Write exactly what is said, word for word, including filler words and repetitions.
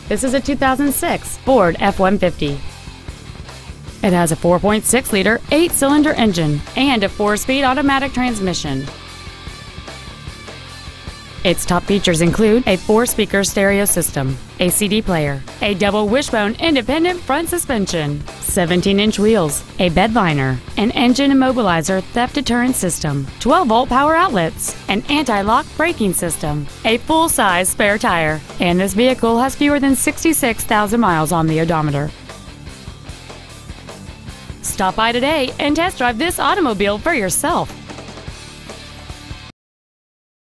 This is a two thousand six Ford F one fifty. It has a four point six liter eight-cylinder engine and a four-speed automatic transmission. Its top features include a four-speaker stereo system, a C D player, a double wishbone independent front suspension, seventeen inch wheels, a bed liner, an engine immobilizer theft deterrent system, twelve volt power outlets, an anti-lock braking system, a full-size spare tire, and this vehicle has fewer than sixty-six thousand miles on the odometer. Stop by today and test drive this automobile for yourself.